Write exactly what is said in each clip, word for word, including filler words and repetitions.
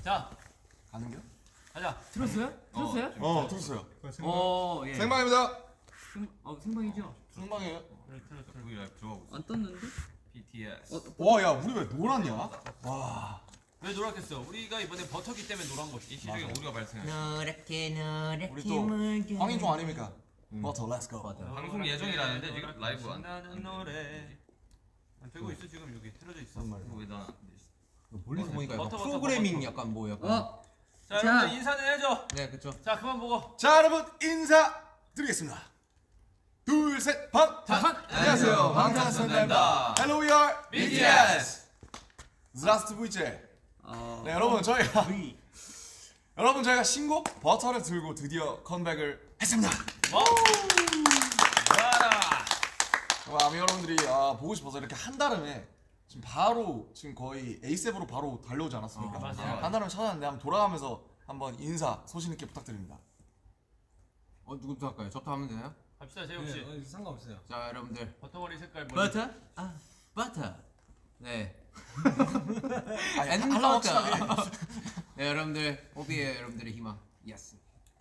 자, 가는겨? 가자. 들었어요? 들었어요? 어, 들었어요. 어, 예. 생방입니다. 생, 어, 생방이죠? 생방이에요. 그래, 그래, 그래. V 라이브 들어가고 있어. 안 떴는데? 비티에스. 어, 와, 야, 우리 왜 노랗냐? 와. 왜 노랗겠어? 우리가 이번에 버터기 때문에 노란 거지. 이 시중에 오류가 발생했어. 노랗게 노랗게 우리 또 물게. 황인종 아닙니까? 버터, 렛츠 고. 방송 예정이라는데 지금 라이브 안 나는 노래. 되고 있어 지금 여기 틀어져 있어. 왜나 멀리서 보니까 약간 버터, 버터, 프로그래밍 버터. 약간 뭐 약간 어, 자, 자. 여러분들 인사는 해줘. 네 그쵸. 자, 그만 보고. 자, 여러분 인사 드리겠습니다. 둘, 셋, 방. 자, 안녕하세요. 방탄소년단입니다. Hello, we are 비티에스. Здравствуйте. 어, 네, 여러분 저희가 여러분 저희가 신곡 버터를 들고 드디어 컴백을 했습니다. 와우. 와라. 정말 아미 여러분들이 아, 보고 싶어서 이렇게 한 달음에 지금 바로 지금 거의 에이셉으로 바로 달려오지 않았습니까? 어, 맞아요. 한 달음 찾았는데 한번 돌아가면서 한번 인사 소신 있게 부탁드립니다. 어 누구부터 할까요? 저부터 하면 되나요? 갑시다, 재욱 씨. 네, 상관없어요. 자 여러분들 버터머리 색깔 뭐? 버터? 아 버터. 네. 아니, 앤 하려고 버터. 확실하게. 네 여러분들 오비의 여러분들의 희망. 예스.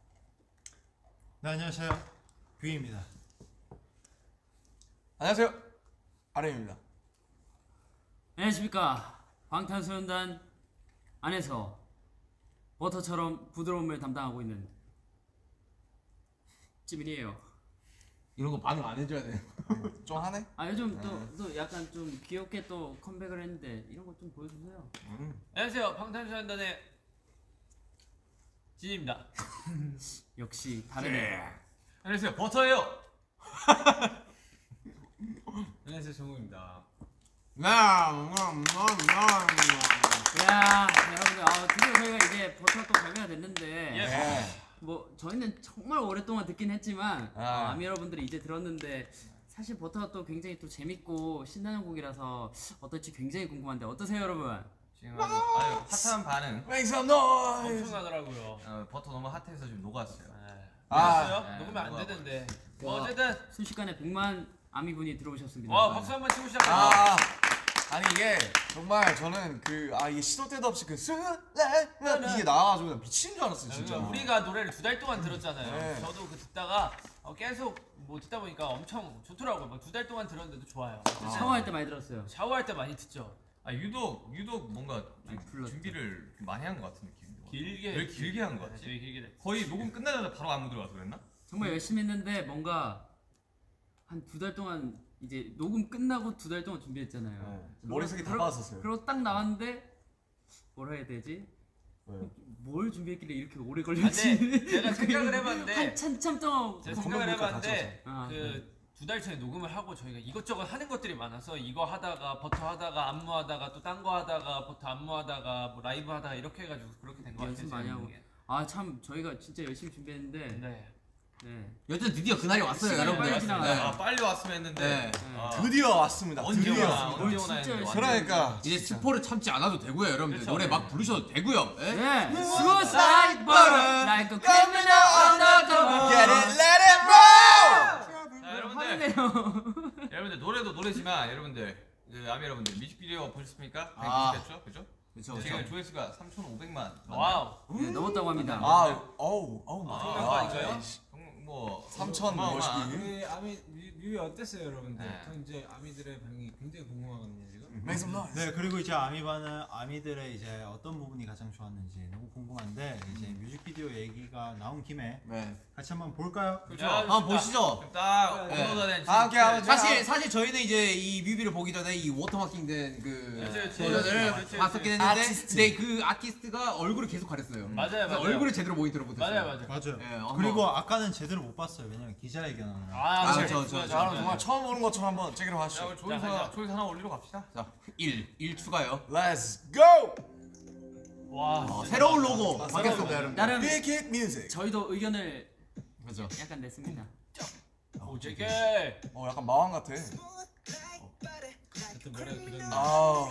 네, 안녕하세요. 뷰입니다. 안녕하세요. 아렘입니다. 안녕하십니까. 방탄소년단 안에서 버터처럼 부드러움을 담당하고 있는 찌민이에요. 이런 거 반응 안 해줘야 돼. 좀 하네? 아 요즘 또, 또 약간 좀 귀엽게 또 컴백을 했는데 이런 거 좀 보여주세요. 안녕하세요. 방탄소년단의 진입니다. 역시 다르네. 안녕하세요. 버터예요. 안녕하세요, 정우입니다. 야 여러분들 아, 드디어 저희가 이제 버터가 또 발매가 됐는데 예. 네. 뭐 저희는 정말 오랫동안 듣긴 했지만 아. 어, 아미 여러분들이 이제 들었는데 사실 버터가 또 굉장히 또 재밌고 신나는 곡이라서 어떨지 굉장히 궁금한데 어떠세요 여러분? 지금 아주 아유, 핫한 반응. Make some noise. 엄청나더라고요. 어, 버터 너무 핫해서 지금 녹았어요. 아. 들었어요? 네, 녹으면 안 녹아버려. 되는데. 와. 어쨌든 순식간에 백만 아미분이 들어오셨습니다. 와 박수 한번 치고 시작합니다. 아. 아니 이게 정말 저는 그 아 이게 시도 때도 없이 그 스레 이게 나와가지고 미친 줄 알았어요 진짜. 우리가 노래를 두 달 동안 들었잖아요. 네. 저도 그 듣다가 어, 계속 뭐 듣다 보니까 엄청 좋더라고요. 뭐 두 달 동안 들었는데도 좋아요. 아. 샤워할 때 많이 들었어요. 샤워할 때 많이 듣죠. 아 유독 유독 뭔가 좀 불렀죠. 준비를 좀 많이 한 것 같은 느낌. 길게 왜 길게 한 것 네, 같지? 되게 길게 됐. 거의 녹음 끝나자마자 바로 안무 들어가서 그랬나? 정말 열심히 했는데 뭔가 한 두 달 동안 이제 녹음 끝나고 두 달 동안 준비했잖아요. 네. 머리색이 다 그러- 빠졌었어요. 그리고 딱 나왔는데 뭐라 해야 되지? 네. 뭘 준비했길래 이렇게 오래 아, 걸렸지? 근데 제가 생각을 해봤는데 한참 참 동안 제가 생각을 건강 해봤는데 아, 그 두 달 전에 녹음을 하고 저희가 이것저것 하는 것들이 많아서 이거 하다가 버터 하다가 안무 하다가 또 딴 거 하다가 버터 안무 하다가 뭐 라이브 하다가 이렇게 해가지고 그렇게 된 거 같아요. 연습 많이 하고. 아 참 저희가 진짜 열심히 준비했는데 네. 네. 여튼 드디어 그날이 왔어요 시간이 여러분들. 빨리 지나가요. 아 빨리 왔으면 했는데. 네. 아, 드디어 왔습니다. 언제 드디어. 오나 왔습니다. 언제 어, 오나 진짜 했는데. 그러니까 이제 스포를 참지 않아도 되고요 여러분들. 그쵸. 노래 막 부르셔도 되고요. 예? 네. Suicide butter like a criminal undercover. Get it, let it roll. 자 여러분들 화내네요. 여러분들 노래도 노래지만 여러분들 그 아미 여러분들 뮤직비디오 보셨습니까? 아. 보셨겠죠? 그죠? 그렇죠. 지금 조회수가 삼천오백만. 와우. 네, 넘었다고 합니다. 아, 어우, 어우, 엄청난 아, 거 아닌가요? 에이씨. 뭐 삼천 어마어마한. 멋있기. 우리 아미 뮤- 뮤비 어땠어요, 여러분들? 네. 전 이제 아미들의 반응이 굉장히 궁금하거든요, 지금. Make some noise. 네, 그리고 이제 아미반은 아미들의 이제 어떤 부분이 가장 좋았는지 너무 궁금한데 이제 뮤직비디오 얘기가 나온 김에 네. 같이 한번 볼까요? 그렇죠. 야, 한번 보시죠. 딱 네. 업로드된 다 함께 하면 사실 사실 저희는 이제 이 뮤비를 보기 전에 이 워터마킹된 그 그치, 그치. 버전을 그치, 그치. 봤었긴 했는데 아티스트. 근데 그 아티스트가 얼굴을 계속 가렸어요. 맞아요, 그래서 맞아요. 얼굴을 제대로 모니터를 못했어요. 맞아요, 맞아요. 맞아요. 예, 한번- 그리고 아까는 제대로 못 봤어요. 왜냐면 기자회견하느라. 아, 아, 그래. 저, 저, 자, 그럼 정말 처음 보는 것처럼 한번 체크를 자 하시죠. 우리 조회수 자, 하나 조회수 하나 올리러 갑시다. 자, 일, 일 추가요. Let's go. 와. 어, 진짜 새로운 멋있다. 로고 아, 바뀌었습니다, 새로운 여러분. 나름 Big hit music. 저희도 의견을 그렇죠. 약간 냈습니다. 오, 제게. 어, 약간 마왕 같아. 하여튼 머리가 길었는데. 아.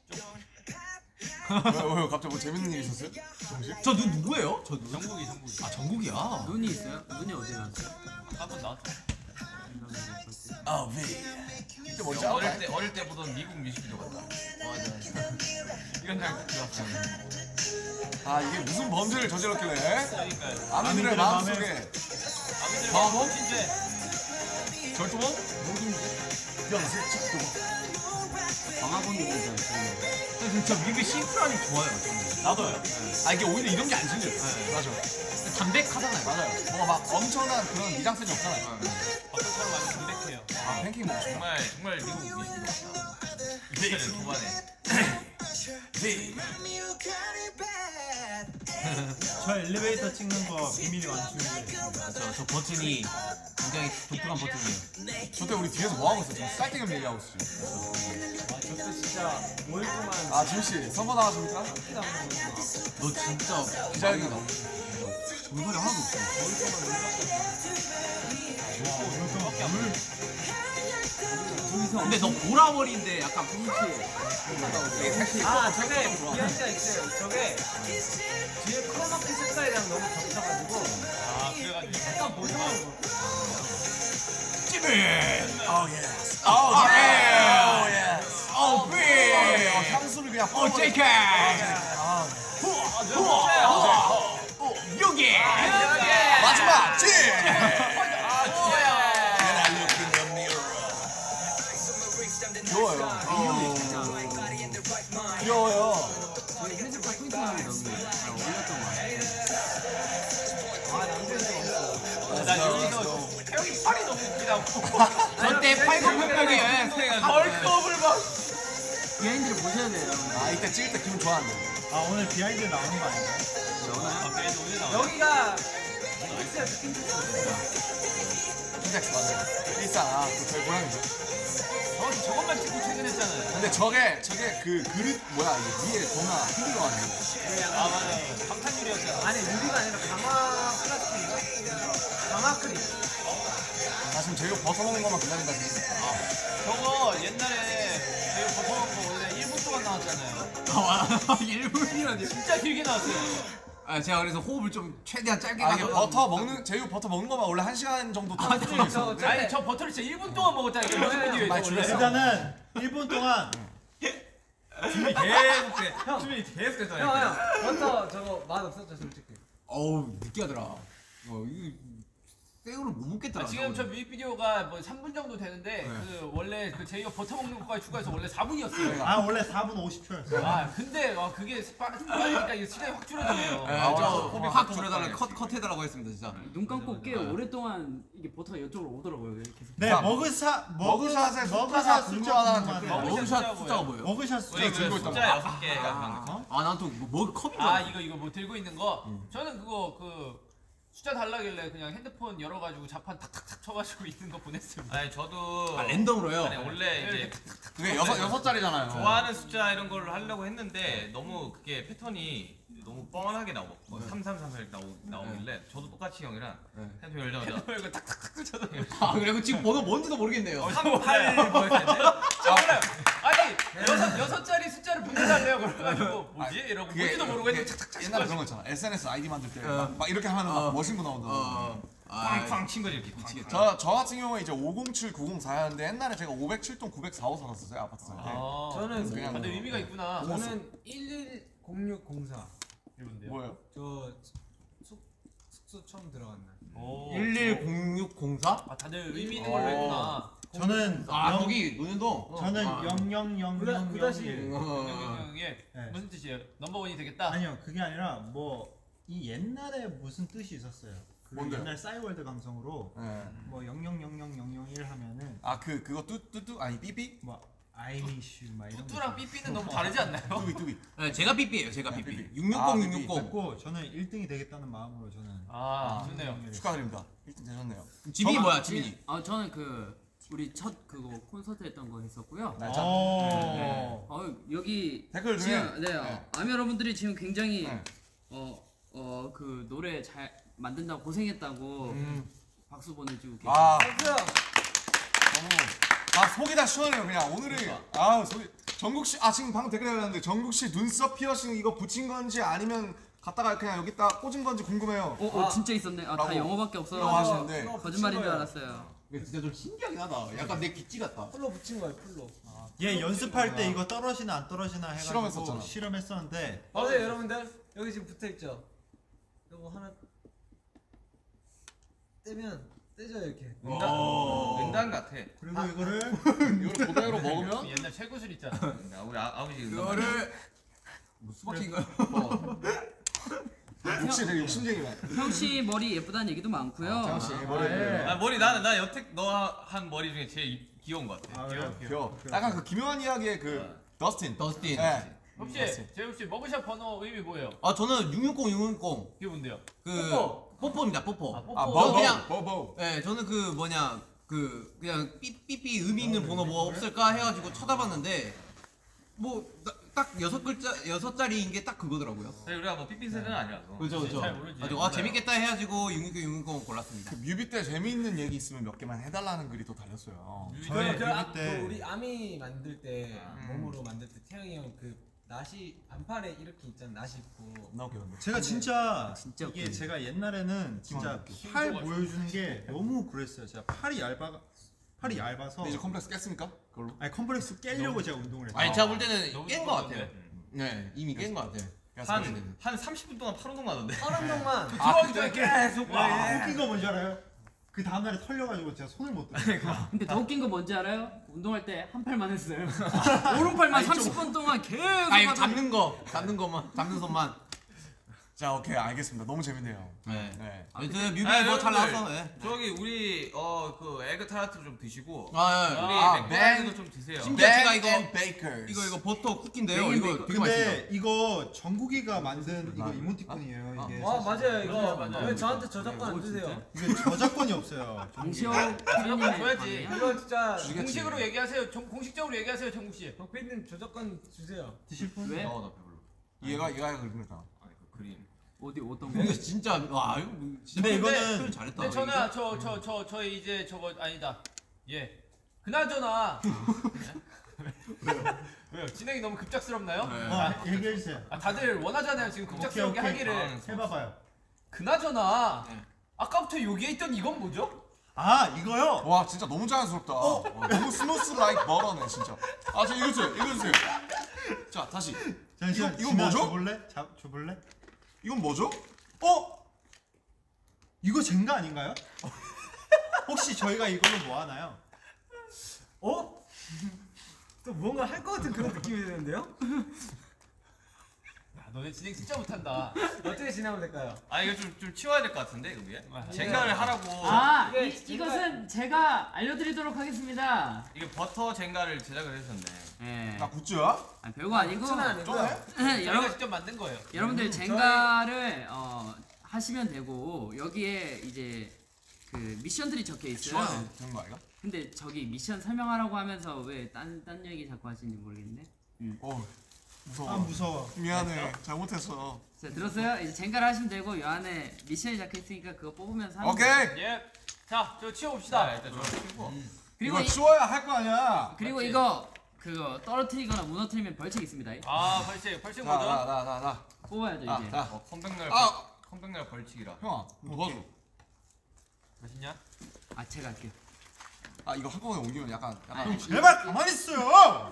왜, 왜 갑자기 뭐 재밌는 일 있었어요? 정식? 저 누, 누구예요? 저 누구? 정국이, 정국이. 아, 정국이야. 눈이 있어요? 눈이 어디 나왔어요? 한번 나왔죠. 아, V. 이때 뭐 짜고 어릴 때 어릴 때 보던 미국 뮤직비디오 같다. 맞아. 이런 장 좋았어요. 아 이게 무슨 범죄를 저질렀길래 그러니까요. 아미들의 마음속에 아미들 바보? 마음 진짜 절도범? 연쇄 방학원 얘기잖아. 진짜 뮤비 심플하니 좋아요. 저는. 나도요. 아 이게 오히려 이런 게 안 생겨요. 맞아. 담백하잖아요. 맞아요. 뭔가 막 엄청난 그런 미장센이 없잖아요. 버터처럼 아주 담백해요. 아 팬케이크 먹고 싶다. 정말 정말 미국 미신 것 같다. 이태리 초반에. 저 엘리베이터 찍는 거 비밀이 완충돼. 저, 저 버튼이 굉장히 독특한 버튼이에요. 저때 우리 뒤에서 뭐 하고 있어요? 쌀뜨기 얘기하고 있어요. 아 저때 진짜 오 일 동안 아 지우씨 선거 나가십니까? 너 진짜 기자회견 나오 정설이 하나도 없어. 근데 너 보라머리인데 약간 아 저게 비하인드가 있어요. 저게 뒤에 크로마키 색깔이랑 너무 겹쳐가지고 아 그래가지고 약간 보정한 거. 어 예스. 어 예스. 어 비. 향수를 그냥 어 제이케. 여기 마지막 지. 귀여워요. 귀여워요. 저희 현실과 포인트감이 너무 잘 어울렸던 것 같아요. 나 여기서 태형이 팔이 너무 웃기다고. 저때 팔굽혀펴기에 벌컵을 막. 비하인드를 보셔야 돼요. 아 이때 찍을 때 기분 좋았는데. 아 오늘 비하인드 나오는 거 아닌가요? 여기가 킨텍스 맞아요. 일상 아그 저희 고양이죠. 정확히 저것만 찍고 퇴근했잖아요. 근데 저게 저게 그 그릇 뭐야 이게 위에 겁나 힘들어가지고. 아 맞아요. 방탄유리였잖아. 아니 유리가 아니라 강화 플라스틱인가? 강화 크림. 나 지금 제육 버터 먹는 것만 기다린다 지금. 저거 옛날에 저희 버터 먹은 거 원래 일 분 동안 나왔잖아요. 일 분이라니. 진짜 길게 나왔어요. 아 제가 그래서 호흡을 좀 최대한 짧게 아 이게 가져가고 버터 먹는 제육 버터 먹는 것만 원래 한 시간 정도 아, 텀이 있었는데. 아니 저 버터를 진짜 일 분 동안 먹었다니까. 뮤직비디오에서 많이 원래. 줄였어. 일단은 일 분 동안 춤이 계속 돼. 춤이 계속 형, 되잖아요. 형, 버터 저거 맛 없었죠, 솔직히. 어우 느끼하더라. 어 이거 생으로 못 먹겠더라. 아, 지금 저 뮤직비디오가 뭐 삼 분 정도 되는데 그 원래 그 제이가 버터 먹는 것까지 추가해서 원래 사 분이었어요. 아 원래 사 분 오십 초였어요. 아 근데 와 그게 빠르니까 이게 시간이 확 줄어드네요. 아, 저 호흡이 확 버터 줄여달라 먹방이에요. 컷 컷해달라고 했습니다 진짜. 눈 감고 꽤 오랫동안 이게 버터가 이쪽으로 오더라고요. 계속. 네 자, 머그샷 머그샷의 숫자가 궁금하다는 댓글. 궁금하대요. 머그샷 숫자가 뭐예요? 머그샷 우리 숫자 그 들고 있던 숫자 여섯 개가 그런 거. 아난또뭐 컵인 줄 아 알았어. 이거 이거 뭐 들고 있는 거 저는 그거 그 숫자 달라길래 그냥 핸드폰 열어가지고 자판 탁탁탁 쳐가지고 있는 거 보냈습니다. 아니 저도 아 랜덤으로요? 아니 원래 이제 그게 여섯 여섯 자리잖아요. 좋아하는 숫자 이런 걸 하려고 했는데 너무 그게 패턴이 너무 뻔하게 나오고 뭐 삼삼삼삼 이렇게 나오, 나오길래 저도 똑같이 형이랑 핸드폰 열자마자 이거 탁탁탁 쳐서 아 그리고 지금 번호 뭔지도 모르겠네요. 삼팔 뭐였는데 저 몰라요. 아니 여섯 여섯 자리 숫자를 보내달래요. 그래가지고 뭐지 이러고 그게 뭔지도 모르고 그게 했는데 탁탁탁 옛날에 그런 거 있잖아. 에스엔에스 아이디 만들 때 막 이렇게 하면 막 멋있는 거 나온다. 어. 아, 팡팡 친 거지 이렇게 팡팡. 저, 저 같은 경우에 이제 오공칠 구공사였는데 옛날에 제가 오공칠 동 구공사오 살았었어요 아파트 살 때. 아, 저는 그냥 다들 의미가 있구나. 저는 일일공육공사. 이건데요. 뭐예요? 저 숙, 숙소 처음 들어간 날. 오. 일일공육공사? 아 다들 의미 있는 걸로 했구나. 저는 아 영- 거기 논현동? 저는 아. 영영영영영 구다시. 어. 이게 네. 무슨 뜻이에요? 넘버원이 되겠다. 아니요 그게 아니라 뭐 이 옛날에 무슨 뜻이 있었어요. 그 뭔데요? 옛날 싸이월드 감성으로 네. 뭐 영영영영영영일 하면은 아 그 그거 뚜뚜뚜 아니 삐삐? 뭐 I miss you 막 이런 거 뚜뚜랑 삐삐는 너무 다르지 않나요? 뚜비 뚜비. 네, 제가 삐삐예요 제가 네, 삐삐. 삐삐. 육육공 아, 육육공. 있고 저는 일 등이 되겠다는 마음으로 저는 아, 아, 좋네요. 축하드립니다. 일 등 되셨네요. 지민이 뭐야 지민이? 아 저는 그 우리 첫 그거 콘서트 했던 거 했었고요. 날짜. 어. 어 여기 댓글 중에 지금 네, 네. 아미 여러분들이 지금 굉장히 네. 어 어 그 노래 잘 만든다고 고생했다고 음. 박수 보내주고 계세요. 아 박수! 너무 아 속이 다 시원해요 그냥 오늘이 아 속이 정국 씨아 지금 방금 댓글 해봤는데 정국 씨 눈썹 피어싱 이거 붙인 건지 아니면 갖다가 그냥 여기다 꽂은 건지 궁금해요. 어, 어 진짜 있었네. 아, 다 라고- 영어밖에 라고 없어. 하시는데 거짓말인 줄 알았어요. 근데 진짜 좀 신기하긴 하다. 약간 내 기찌 같다. 풀로 붙인 거예요, 풀로. 얘 연습할 때 이거 떨어지나 안 떨어지나 해가지고 실험했었잖아. 실험했었는데 어제 여러분들 여기 지금 붙어 있죠. 이거 하나 떼면 떼져요 이렇게. 은단, 은단 같아. 그리고 이거를 이걸 고등어로 먹으면 옛날 최구슬 있잖아. 야, 우리 아, 아버지 은단. 그거를 뭐 수박인가요? 역시 되게 욕심쟁이네. 형씨 머리 예쁘다는 얘기도 많고요. 장씨 머리 아, 머리 나는 나 여태 너 한 머리 중에 제일 귀여운 것 같아. 아, 그래요? 귀여워. 약간 그 김용환 이야기의 그 더스틴. 더스틴. 네. 혹시 재욱 씨 머그샷 번호 의미 뭐예요? 아 저는 육육공 육육공 이게 뭔데요? 그 뽀뽀. 뽀뽀입니다. 뽀뽀. 아, 뽀뽀. 아 저 버버 그냥- 버버. 네, 저는 그 뭐냐 그 그냥 삐삐삐 의미 있는 번호 뭐 없을까 해가지고 쳐다봤는데 뭐 딱 여섯 글자 여섯 자리인 게 딱 그거더라고요. 사실 우리가 뭐 삐삐 세대는 아니라서. 그렇죠, 그렇죠. 잘 모르지. 아주 아 재밌겠다 해가지고 육육공 육육공 골랐습니다. 그 뮤비 때 재미있는 얘기 있으면 몇 개만 해달라는 글이 또 달렸어요. 저희 그, 그, 아, 때- 그 우리 아미 만들 때 음. 몸으로 만들 때 태영이 형 그 나시 반팔에 이렇게 있잖아 나시 입고. 나 웃겼는데. 제가 진짜 진짜 이게 웃기네. 제가 옛날에는 진짜 기분 팔 보여주는 게 너무 그랬어요. 제가 팔이 얇아 팔이 얇아서 근데 이제 컴플렉스 깼습니까? 그걸로? 아니 컴플렉스 깨려고 제가 운동을 했어요. 아니 제가 볼 때는 너무 깬 거 좋은데? 같아요. 네, 이미 깬 거 같아요. 한, 한 삼십 분 동안 팔 운동 하던데. 파란동만 들어가기 전에 계속 와, 웃긴 거 뭔지 알아요? 그 다음날에 털려가지고 제가 손을 못 들어요. 근데 더 웃긴 거 뭔지 알아요? 운동할 때 한 팔만 했어요. 오른팔만 삼십 분 동안 계속 아니 하다가- 잡는 거, 잡는 거만, 잡는 손만. 자 오케이 알겠습니다. 너무 재밌네요. 네. 네. 아무튼 뮤비 아, 뭐 잘 여러분들, 나왔어. 네. 저기 우리 어 그 에그 타르트 좀 드시고 아, 우리 예. 아, 맥주도 좀 드세요. 심지어 제가 Ben 이거 and Bakers. 이거 이거 버터 쿠키인데요. 뱅앤 이거 베이커. 되게 맛있어요. 근데 이거 정국이가 만든 이거 이모티콘이에요. 이게 아 사실. 맞아요 이거. 맞아요, 맞아요. 왜 저한테 저작권 안 오, 진짜? 주세요? 이게 저작권이 없어요. 강시호 저작권 피디님의 줘야지. 방이에요? 이거 진짜 주겠지. 공식으로 얘기하세요. 정, 공식적으로 얘기하세요, 정국 씨. 덕피님 저작권 주세요. 드실 분? 왜? 어, 나 배불러. 얘가 얘가 그러니까. 아니 그 그림. 어디 어떤 거? 이거 진짜 와 이거 진짜 근데 표현 이거는 잘했다. 근데 저는 저 저 저 저 이제 저거 아니다. 예. 그나저나. 왜요? 왜요? 진행이 너무 급작스럽나요? 네. 아, 얘기해 주세요. 아, 다들 원하잖아요. 지금 급작스럽게 오케이, 오케이. 하기를. 해봐봐요. 그나저나 네. 아까부터 여기에 있던 이건 뭐죠? 아 이거요? 와 진짜 너무 자연스럽다. 와, 너무 스무스 라이크 버터네 진짜. 아 저 읽어주세요. 읽어주세요. 자 다시. 잠시만. 이거- 이건 진아, 뭐죠? 줘볼래? 자, 줘볼래? 이건 뭐죠? 어? 이거 젠가 아닌가요? 혹시 저희가 이걸로 뭐 하나요? 어? 또 뭔가 할 것 같은 그런 느낌이 드는데요? 야, 너네 진행 진짜 못한다. 어떻게 지나면 될까요? 아 이거 좀 좀 치워야 될 것 같은데 이거 위에. 아, 젠가를 하라고. 아, 이게 이, 이것은 제가 알려드리도록 하겠습니다. 이게 버터 젠가를 제작을 해주셨네. 예. 나 굿즈야? 아, 별거 아니고 는 아니고요. 좀 저희가 여러분 직접 만든 거예요. 여러분들 젠가를 어, 하시면 되고 여기에 이제 그 미션들이 적혀 있어요. 시원해. 그런 거 아이가? 근데 저기 미션 설명하라고 하면서 왜 딴 딴 얘기 자꾸 하시는지 모르겠네. 어 무서워. 아 무서워. 미안해. 잘못했어. 자 들었어요? 이제 젠가를 하시면 되고 요 안에 미션이 적혀 있으니까 그거 뽑으면서 하면 오케이. 돼요. 예. 자, 저 치워 자 봅시다. 일단 좀 치우고. 그리고 이거 이, 치워야 할 거 아니야. 그리고 맞지? 이거 그거 떨어뜨리거나 무너뜨리면 벌칙 있습니다. 아, 벌칙. 벌칙 자, 뭐죠? 나, 나, 나, 나. 뽑아야죠 이제. 아, 자, 어 컴백날 아! 컴백날 벌칙이라. 형아, 이거 도와줘. 맛있냐? 아 제가 할게요. 아, 이거 한꺼번에 옮기면 약간, 약간. 아니, 제발 가만히 있어요.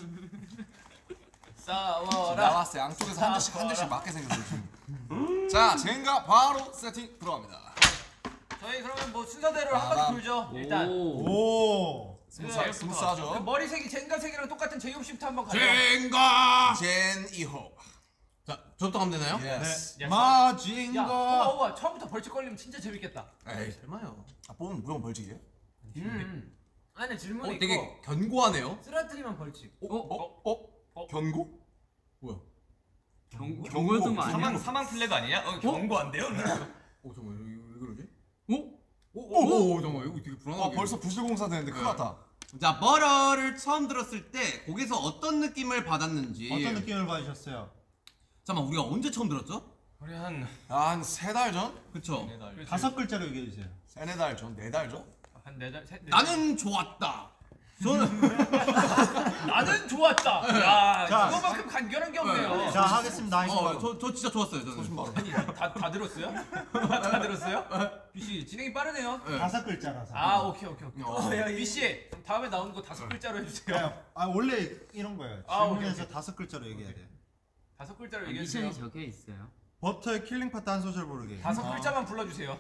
싸워라. 나왔어. 양쪽에서 한 대씩 한 대씩 맞게 생겼어 지금. 자, 젠가 바로 세팅 들어갑니다. 저희 그러면 뭐 순서대로 한 바퀴 돌죠. 일단 오. 오. 스무스, 그 스무스하죠. 머리색이 젠가색이랑 똑같은 제이홉 씨부터 한번 가요. 젠가. 젠 이호. 자, 저부터 가면 되나요? 예스. 야, 야, 마징가. 호바 호바 처음부터 벌칙 걸리면 진짜 재밌겠다. 에이 설마요. 아, 뽑으면 무조건 벌칙이에요? 음. 안에 질문이 어, 있고 되게 견고하네요. 쓰러뜨리면 벌칙. 어? 어? 어? 어? 견고? 뭐야? 경 경고. 경고였던 거 아니야? 사망 사망 플래그 아니냐? 어 경고한데요? 어 잠깐만 왜, 왜 그러지? 어? 오, 오, 잠깐만 이거 되게 아, 불안하게. 벌써 부실공사 되는데 큰일 났다. 자, 버러를 처음 들었을 때 곡에서 어떤 느낌을 받았는지. 어떤 느낌을 받으셨어요? 잠깐만 우리가 언제 처음 들었죠? 우리 한 한 세 달 전? 그쵸? 네 달. 다섯 글자로 얘기해 주세요. 세네 달 전? 네 달 전? 한네 달, 셋, 네 나는 좋았다. 저는 달. 나는 좋았다. 야, 자. 이거만큼 간결한 게 없네요. 자 하겠습니다. 어, 저, 저 진짜 좋았어요. 저는. 소신 바로. 아니, 다, 다 들었어요? 다 들었어요? 비씨 진행이 빠르네요. 다섯 글자라서. 아, 오케이, 오케이, 오케이. 어. 야, 비씨 그럼 다음에 나오는 거 다섯 글자로 해주세요. 그냥 아 원래 이런 거예요. 아, 질문에서 오케이, 다섯 글자로 얘기해야 돼요. 다섯 글자로 아, 얘기해주세요. 미션이 적혀 있어요. 버터의 킬링 파트 한 소절 부르기. 다섯 글자만 불러주세요.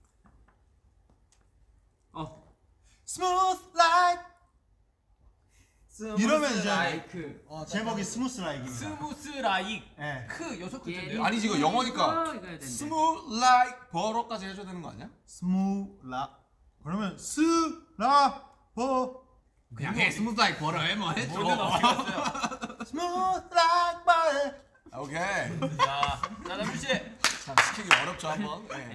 어. 스무스 라이크. 이러면 이제 라이크. 제목이 스무스 라이크입니다. 스무스 라익. 예. 크 여섯 글자인데요. 아니지, 이거 영어니까. 이거 해야 되는데. 스무 라이크 버러까지 해줘야 되는 거 아니야? 스무라. 그러면 스라 버. 그냥 해 스무스 라이크 벌어 해뭐 해줘. 모든 어떻게 갔어요? 스무스 라이크 버. 오케이. 자, 자 남준 씨. 참 시키기 어렵죠 한번. 네.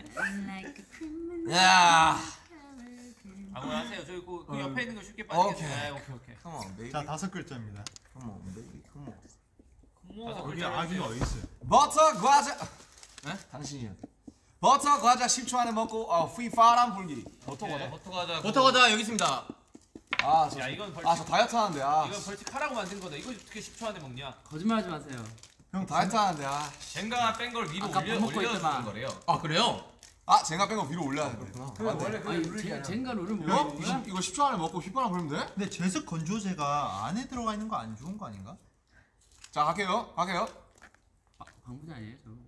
야. 아무나 하세요. 저기 그, 그 음. 옆에 있는 거 쉽게 오케이. 빠지겠어요. 네, 오케이 오케이. Come on, baby. 자 다섯 글자입니다. Come on, baby. Come on. 다섯 여기 글자로 아기가 해주세요. 어디 있어요? 버터 과자. 에? 당신이요. 버터 과자 십 초 안에 먹고 어, 휘파람 불기. 버터 오케이. 과자. 버터 과자. 버터 과자 여기 있습니다. 아, 저, 야, 이건 벌칙. 아, 저 다이어트 하는데. 아, 이건 벌칙 하라고 만든 거다. 이거 어떻게 십 초 안에 먹냐? 거짓말하지 마세요. 형 다이어트 하는데. 아, 젠가 뺀 걸 위로 아까 올려 밥 먹고 올려주는 있더만. 거래요. 아 그래요? 아, 제가 뺀 거 위로 올려야 되구나. 원래 그 아니 룰이 제, 잖아. 젠가 룰을 어? 모르는 이거, 거야? 이거 십 초 안에 먹고 휘파람 불면 돼? 근데 제습 건조제가 안에 들어가 있는 거 안 좋은 거 아닌가? 자, 갈게요. 갈게요. 아, 방문이 아니에요 저.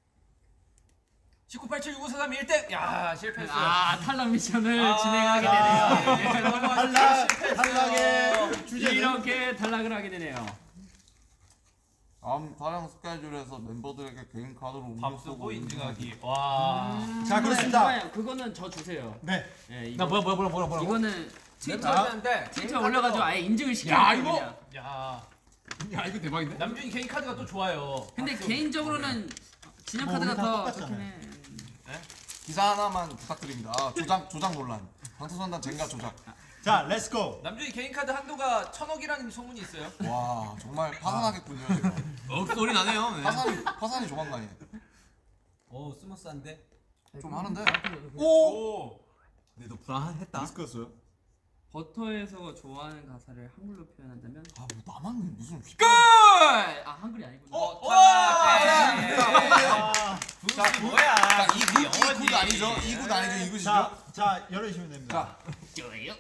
십구 팔 칠 육 오 사 삼 일 등. 야, 실패했어요. 아 탈락 미션을 아, 진행하게 아, 되네요. 예, 넘어가시죠. 탈락! 실패했어요. 탈락의 주제는 이렇게 탈락을 하게 되네요. 다음 촬영 스케줄에서 멤버들에게 개인 카드로 음료 밥 쏘고 쓰고 인증하기. 와. 자, 그렇습니다. 잠깐만요. 그거는 저 주세요. 네. 예, 이거, 뭐야 뭐야 뭐야 뭐야 이거는 트위터 멤버들한테 트위터 올려가지고 아예 인증을 시켜요. 야, 이거! 야. 야 이거 대박인데? 남준이 개인 카드가 또 좋아요. 근데 박수. 개인적으로는 진영 뭐 카드가 우리 다 더 똑같잖아요. 좋긴 해. 기사 하나만 부탁드립니다. 아, 조작 조작 논란. 방탄소년단 젠가 조작. 자, 렛츠고. 남준이 개인 카드 한도가 천억이라는 소문이 있어요. 와, 정말 파산하겠군요, 제가. 어 소리 나네요. 네. 파산이 파산이 조만간이에요. 오 스무스한데. 좀 하는데. 오. 근데 너 불안했다. 리스크였어요. 버터에서 좋아하는 가사를 한글로 표현한다면 아, 뭐 나만 무슨 휘. 끝! 아 한글이 아니구나. 어, 어, 탈락. 자 뭐야? 자, 이 굿, 이 굿 아니죠? 이 굿 아니죠? 이 굿이죠? 자, 자 열어주시면 됩니다. 자, 좋아요.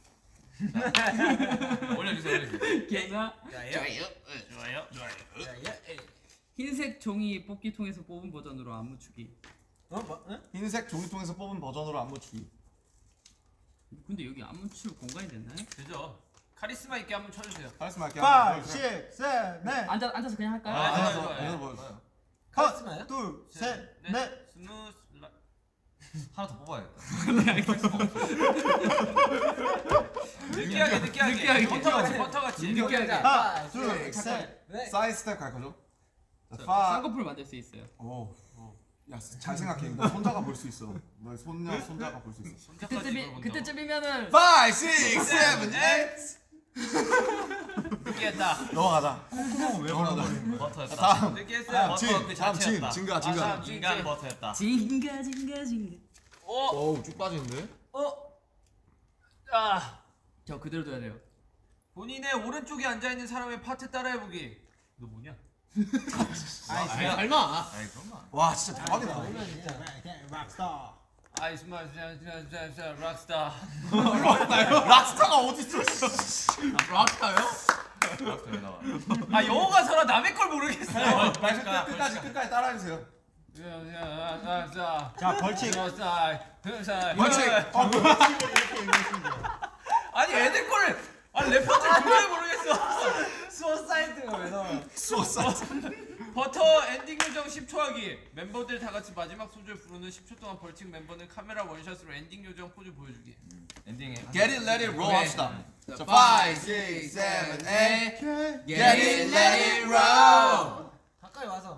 올려주세요 올려주세요. 계좌 좋아요. 좋아요. 흰색 종이 뽑기통에서 뽑은 버전으로 안무 추기. 어 뭐? 응? 흰색 종이통에서 뽑은 버전으로 안무 추기. 근데 여기 안무 출 공간이 됐나요? 되죠. 카리스마 있게 한번 쳐주세요. 카리스마 할게. 파, 육, 칠, 넷. 앉아 앉아서 그냥 할까요? 아, 하나 좋아요, 더, 좋아요. 하나 더 보여주세요. 카리스마요? 하나, 둘, 셋, 네. 넷. 스무스 라. 하나 더 뽑아야겠다. 느끼하게 느끼하게. 느끼하게. 버터 같이 버터 같이. 느끼하게. 하나, 둘, 둘, 셋. 네. 사이드 스텝 갈 거죠? 자, 파. 쌍꺼풀 만들 수 있어요. 오, 야, 잘 생각해. 너 손자가 볼 수 있어. 너의 손녀 손자가 볼 수 있어. 그때쯤이 그때쯤이면은 오, 육, 칠, 팔. 느끼했다. 넘어가자. 콧구멍 왜 걸어버리는 거야? 버터였다. 다음. 느끼했어요. 다음 버터 진. 그 다음 진. 자체였다. 진가 아, 진가. 다음. 인간 버터였다. 징가 징가 징가. 어. 어우, 쭉 빠지는데? 어. 아. 저 그대로 둬야 돼요. 본인의 오른쪽에 앉아 있는 사람의 파트 따라해보기. 너 뭐냐? 아이 설마. 아이 그런 거. 와, 진짜 대박이다. 락스타. 아이스마 자자자 락스타. 락스타가 어디 있어? 락스타요? 락스타에 나와. 아 영어 가사라 남의 걸 모르겠어요. 끝까지 끝까지 끝까지 따라해 주세요. 자, 자, 벌칙. 벌칙. 어, 아니 애들 거를 아니 래퍼들 도저히 모르겠어. 수어사이드가 왜 나와? 수어사이드. 버터 엔딩 요정 십 초 하기. 멤버들 다 같이 마지막 소절 부르는 십 초 동안 벌칙 멤버는 카메라 원샷으로 엔딩 요정 포즈 보여주기. 엔딩에. Get it, let it roll 오케이. 합시다. 자, 자, five, six, seven, eight. Get it, let it roll. 가까이 와서.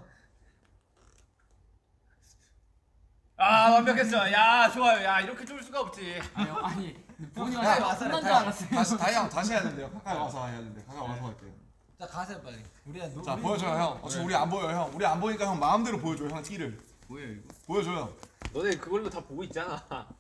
아 완벽했어. 야 좋아요. 야 이렇게 좋을 수가 없지. 아니 아니 본인 야, 와서 와서 끝난 줄 다시, 알았어요. 다시 다이 형 다시 해야 된대요. 가까이 와서 해야 된대. 가까이 와서 할게요. 자 가세요 빨리. 우리가 노. 자, 우리- 보여줘요 형. 어, 지금 우리 안 보여 형. 우리 안 보니까 형 마음대로 보여줘요 형 띠를. 뭐예요 이거? 보여줘요. 너네 그걸로 다 보고 있잖아.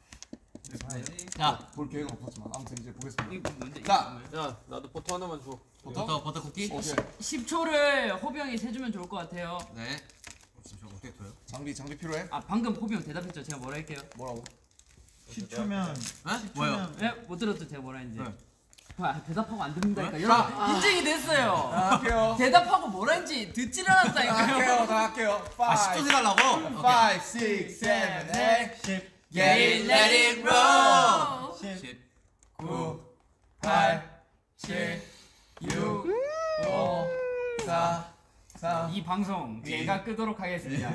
자 볼 계획은 없었지만 아무튼 이제 보겠습니다. 이거 뭔데? 자. 이거 뭐예요? 야 나도 버터 하나만 줘. 버터 버터 쿠키. 오케이. 십 초를 호병이 세주면 좋을 것 같아요. 네. 지금 저거 어떻게 둬요? 장비 장비 필요해? 아 방금 호병 대답했죠. 제가 뭐라 할게요? 뭐라고? 십 초면 네? 뭐요? 네? 못 들었죠 제가 뭐라 했는지. 네. 봐, 대답하고 안 듣는다니까. 여러분 인증이 됐어요. 다 할게요. 대답하고 뭐라는지 듣질 다 않았다니까요. 할게요. 다 할게요. 아 십 초 세달라고? 오, 육, 칠, 팔, 십, Get it, let it roll. 십, 구, 팔, 칠, 육, 오, 사, 삼. 이 방송 제가 끄도록 하겠습니다.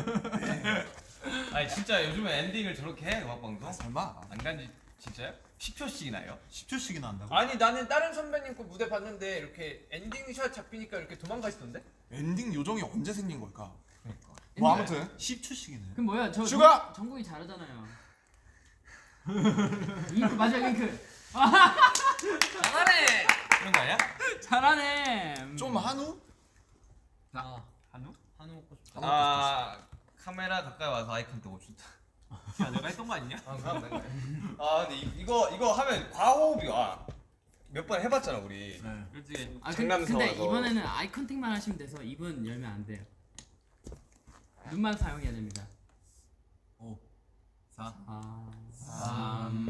아니 진짜 요즘에 엔딩을 저렇게 해 음악 방송? 설마. 안 간지 진짜요? 십 초씩이나 해요? 십 초씩이나 한다고? 아니 나는 다른 선배님 거 무대 봤는데 이렇게 엔딩샷 잡히니까 이렇게 도망가시던데? 엔딩 요정이 언제 생긴 걸까? 그러니까. 뭐 아무튼 십 초씩이네. 그럼 뭐야? 저 슈가! 정- 정국이 잘하잖아요. 잉크 맞아 잉크. 잘하네. 그런 거 아니야? 잘하네. 좀 한우? 아 한우? 한우 먹고 싶다. 아 카메라 가까이 와서 아이콘 뜨고 싶다. 야 내가 했던 거 아니냐? 아 그럼 내가. 아 근데 이, 이거 이거 하면 과호흡이 와. 몇 번 해봤잖아 우리. 그렇지. 아 근, 장남서워서. 근데 이번에는 아이 컨택만 하시면 돼서 입은 열면 안 돼요. 눈만 사용해야 됩니다. 오, 사, 아. 삼,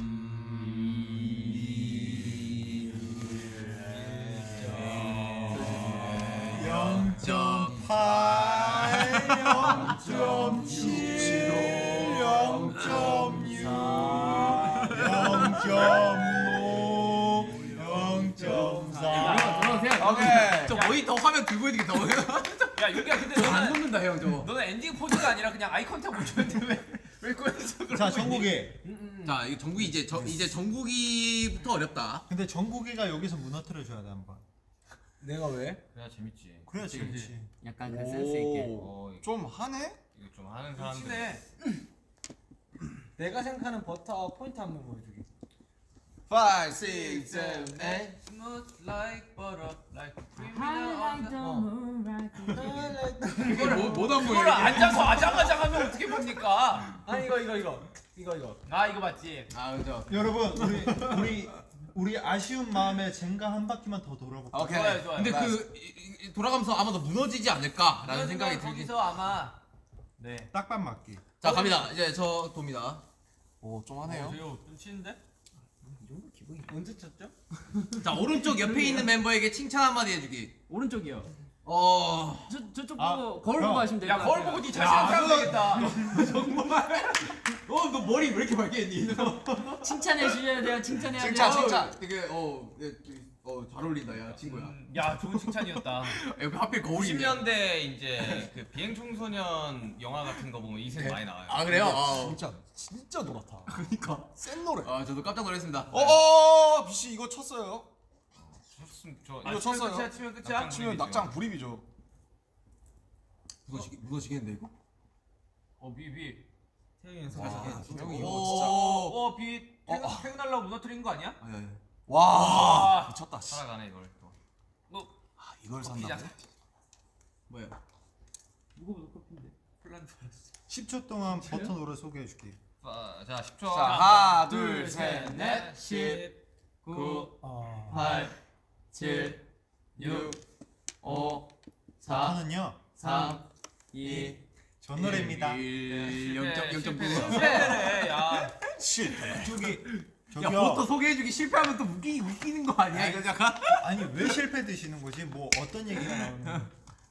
영 점 팔, 영 점 칠, 영 점 육, 영 점 오, 영 점 사. 들어오세요. 오케이. 저 모니터 화면 들고 있는 게 너무 야 윤기야 근데 안 너는 녹는다 형 저거. 너는 엔딩 포즈가 아니라 그냥 아이 컨택 멈췄는데 왜왜 꺼내서 그런 자, 거지? 정국이. 자 이거 정국이 이제 저, 이제 정국이부터 어렵다. 근데 정국이가 여기서 무너뜨려 줘야 돼 한번. 내가 왜? 그래야 재밌지. 그래야 재밌지. 약간 그 센스 있게. 어 이거, 좀 하네? 이거 좀 하는 사람들. 친해. 내가 생각하는 버터 포인트 한번 보여주기. 오, 육, 칠, 팔. Smooth like butter, like cream I like the 이걸 뭐 못한 그걸 거야? 앉아서 아장아장하면 어떻게 봅니까? 아니 이거 이거 이거 이거 이거. 아 이거 맞지? 아 그죠. 여러분, 우리 우리 우리 아쉬운 마음에 젠가 한 바퀴만 더 돌아볼까? 오케이. 좋아요 좋아요. 근데 그 이- 이- 돌아가면서 아마도 무너지지 않을까라는 생각이 들긴. 거기서 아마 네. 딱밤 맞기. 자 갑니다. 이제 저 돕니다. 오, 좀 하네요. 어, 좀 치는데? 이 정도 기분이 언제 쳤죠? 자 오른쪽 옆에 있는 멤버에게 칭찬 한마디 해주기. 오른쪽이요. 어. 저 저쪽 아, 보고 거울 형. 보고 하시면 될 것 야 같아요. 거울 보고 네 자신한테 하면 되겠다. 어, 너 머리 왜 이렇게 밝게 했니? 칭찬해 주셔야 돼요. 칭찬해야 돼요. 칭찬, 칭찬. 되게 어, 어, 잘 어울린다, 야 친구야. 음, 야 좋은 칭찬이었다. 여기 하필 거울이. 구십 년대 이제 그 비행 청소년 영화 같은 거 보면 이 색 많이 나와요. 아 그래요? 아, 진짜 진짜 노랗다. 그러니까. 센 노래. 아 저도 깜짝 놀랐습니다. 어어, 비씨 이거 쳤어요. 좋습- 저 이거 쳤어요. 끝이야 치면 끝이야. 낙장 치면 낙장 불입이죠. 무너지게 무너지겠는데 이거? 어 비 비. 태영이 와, 연습하시게. 태영이 이거 오. 진짜. 어 비. 퇴근, 어, 아. 퇴근하려고 무너뜨린 거 아니야? 아니 아니. 와, 아. 미쳤다. 씨. 살아가네 이걸 또. 너 아, 이걸 커피야? 산다고? 뭐야? 무거워서 커피인데. 콜라인 줄 알았어. 십 초 동안 버터 노래 소개해 줄게. 자, 자 십 초. 자, 하나, 둘, 셋, 넷. 십, 구, 어. 팔, 칠, 육, 오, 사, 버터는요. 삼, 이. 저 노래입니다. 영 점 영 점 구. 실패래. 야. 실패. 저기 야 저기요. 버터 소개해주기 실패하면 또 웃기 웃기는 거 아니야 이거 약간? 아니 왜 실패 드시는 거지? 뭐 어떤 얘기가 나오는?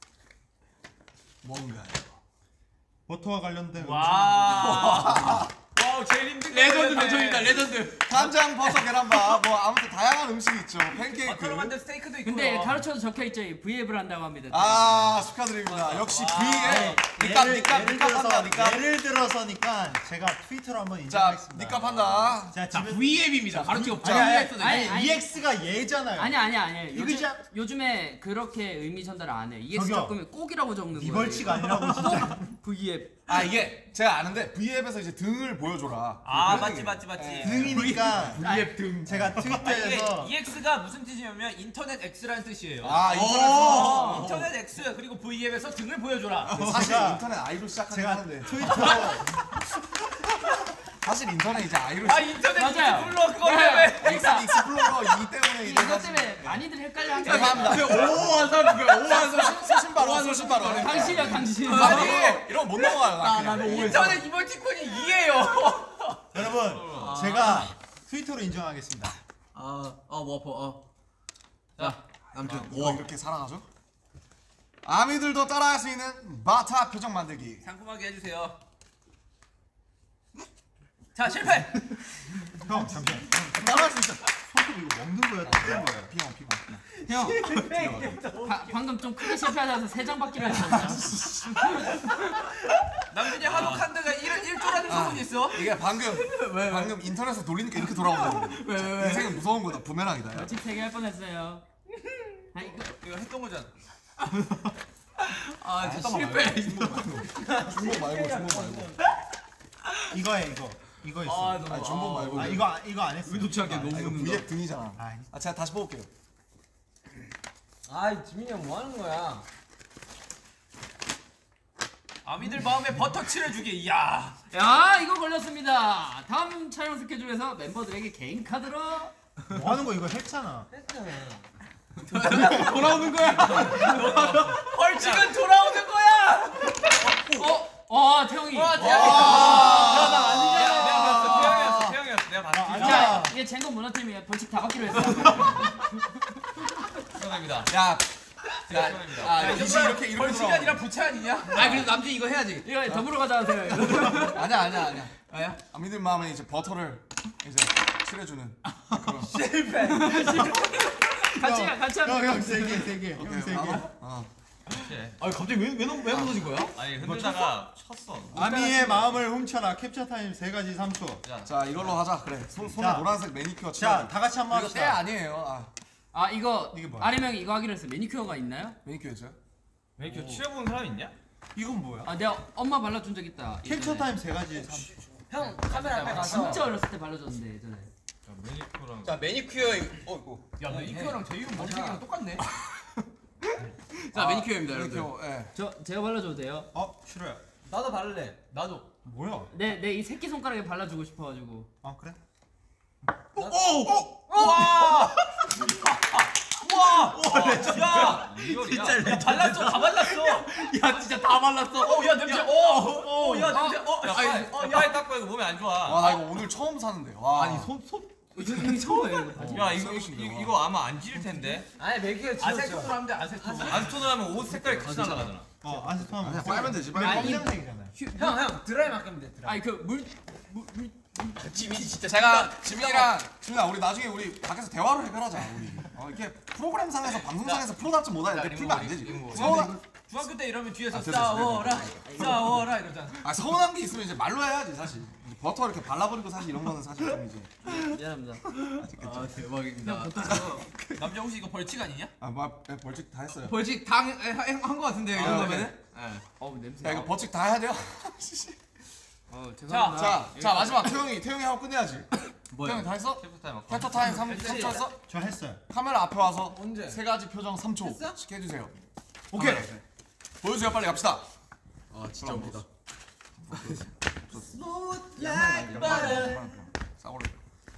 뭔가요? 버터와 관련된 와. 와우 제일 힘든 거 레전드 걸렸네. 요정이다 레전드. 간장, 버섯, 계란밥, 뭐 아무튼 다양한 음식이 있죠. 팬케이크. 버터로 만든 스테이크도 있고요. 근데 가르쳐도 적혀 있죠. 브이앱을 한다고 합니다. 아, 축하드립니다. 역시 V에 니값, 니값, 예를 니값 한다, 들어서 니값. 예를 들어서니까 제가 트위터로 한번 자, 인정하겠습니다. 니값 한다. 자, 자 집에 브이앱입니다. 가르치고 아니 아니 브이앱 아니, 아니. 이엑스가 예잖아요. 아니 아니 아니. 요즘 이거죠? 요즘에 그렇게 의미 전달 안 해. 이게 저기요. 적으면 꼭이라고 적는 거예요. 이벌치가 아니라고 진짜. 브이앱. 아, 이게 제가 아는데 V앱에서 이제 등을 보여줘라. 아 그런 맞지 얘기예요. 맞지 맞지. 예. 등이니까 브이앱 등. 제가 아, 이게 트위터에서 이엑스가 무슨 뜻이냐면 인터넷 X라는 뜻이에요. 아, 오. 인터넷. 인터넷 X 그리고 브이앱에서 등을 보여줘라. 사실 제가- 인터넷 아이로 시작하긴 제가 하는데. 트위터로 사실 인터넷 이제 아이로 아 인터넷 맞아요. 익스플로러 그거 때문에. 엑스 익스플로러 이 때문에 이제 이것 사실- 때문에 많이들 헷갈려 하는 죄송합니다. 오한 사람 누구야? 오한 사람. 소신 발언, 소신 발언. 당신이야 당신. 아니, 이런 못 넘어가요. 나 그냥. 나는 인터넷 이모티콘이 이게요. 여러분 제가 트위터로 인정하겠습니다. 아아뭐 아파. 어. 자 남준. 아, 와 이렇게 살아가죠? 아미들도 따라할 수 있는 바타 표정 만들기. 상큼하게 해주세요. 자 실패. 형 잠시만. 따라할 수 있어. 손톱 이거 먹는 거야? 뜯는 거야? 피형 피형. 형 바, 방금 좀 크게 실패하셔서 세 장 받기로 했었나요? 남준이 하도 칸드가 일 조라는 소문이 있어. 이게 방금 방금 인터넷에서 돌리니까 이렇게 돌아오거든. 왜 왜 왜? 인생은 무서운 거다. 부메랑이다. 벌칙 세 개 할 뻔했어요. 아 이거 이거 했던 거잖아. 아 진짜 실패. 중복 말고 중복 말고. 이거 해 이거. 이거 있어. 아니 중복 말고. 아 이거 이거 안 했어. 의도치 않게 아, 이거 너무 V앱 등이잖아. 아, 아 제가 다시 뽑을게요. 아 지민이 형 뭐 하는 거야? 아미들 마음에 버터 칠해주기. 이야. 야 이거 걸렸습니다. 다음 촬영 스케줄에서 멤버들에게 개인 카드로 뭐 하는 거 이거 했잖아. 했잖아. 돌아오는 거야. 벌칙은 돌아오는 거야. 어? 어 태영이. 와 태양이. 야나 아니잖아. 내가 봤어. 태양이었어. 태양이었어. 내가 봤어. 자 이게 쟁거 문화팀이에요. 벌칙 다 받기로 했어요. 죄송합니다. 야. 죄송합니다. 아, 야, 이지 이 정도면 이렇게 이렇게 벌칙이 돌아오네. 아니라 부채 아니냐? 아 그래도 남준 이거 해야지. 이거 더불어 가져가세요. 이거. 아니야 아니야 아니야. 아야? 아미들 마음에 이제 버터를 이제 칠해주는 그런. 같이 가 같이 하면 형형세 개, 세 개. 형 세 개. 어. 그렇지. 아 갑자기 왜왜 왜 무너진 거야? 아니 흔들다가 쳤어. 아미의 마음을 훔쳐라. 캡처 타임 세 가지 삼 초. 자 이걸로 하자. 그래. 손 손에 자. 노란색 매니큐어 자, 칠하자. 다 같이 한번 이거 때 합시다. 아니에요. 아 아 이거 이게 뭐야? 아래명이 이거 하기로 했어요. 매니큐어가 있나요? 매니큐어였어요? 왜 이렇게 칠해본 사람 있냐? 이건 뭐야? 아 내가 엄마 발라준 적 있다. 캡처 예전에. 타임 세 가지 삼 초. 형 카메라 앞에 가서 진짜 어렸을 때 발라줬는데 예전에. 자, 매니큐어랑. 자 매니큐어 어 이거. 야 매니큐어랑 제이홉 머리색이랑 똑같네. 자 매니큐어입니다 여러분들. 매니큐어. 예. 저 제가 발라줘도 돼요? 어 싫어요. 나도 바를래. 나도. 뭐야? 내 내 이 새끼 손가락에 발라주고 싶어가지고. 아 그래? 야 리얼이야. 야, 발랐어 다 발랐어. 야 진짜 다 발랐어. 어야 냄새. 어어야 냄새. 어. 야, 야, 빨리, 어, 빨리 닦고 이거 몸에 안 좋아. 와 나 이거 오늘 처음 사는데. 와. 아니 손손 이거 처음이에요. 이거. 야, 이거, 이거, 이거, 이거 아마 안 지릴 텐데. 아니 매기가 아세톤으로 지웠어. 하면 돼 아세톤. 아스톤을 하면 옷 색깔이 같이 날아가잖아. 어 아세톤 하면 그냥 빨면 되지. 아니, 빨면. 이- 검정색이잖아요. 형형 드라이 맡기면 돼. 드라이. 아니 그물물 지민이 진짜 제가 지민이랑 지민아 우리 나중에 우리 밖에서 대화로 해결하자. 우리. 어 이렇게 프로그램상에서 방송상에서 프로답지 못하는데 풀면 안 되지. 서운한 중학교 때 이러면 뒤에서 아, 됐어, 됐어. 싸워라 싸워라 이러잖아. 아 서운한 게 있으면 이제 말로 해야지 사실. 이제 버터 이렇게 발라버리고 사실 이런 거는 사실 좀 이제. 미안합니다. 아 대박입니다. 남자 혹시 이거 벌칙 아니냐? 아뭐 벌칙 다 했어요. 벌칙 당한거 같은데요 이 아, 정도면은? 어우 냄새. 야 이거 벌칙 다 해야 돼요. 어 자, 죄송합니다. 자, 자 마지막 태영이 태영이 하고 끝내야지. 뭐야? 태영이 다 했어? 캡처 타임 할까? 캡처 타임 삼 초 했어? 저 했어요. 카메라 앞에 와서 언제? 세 가지 표정 삼 초 했어? 해주세요. 오케이. 보여주세요 빨리 갑시다. 아 진짜 웃기다. 싸우래.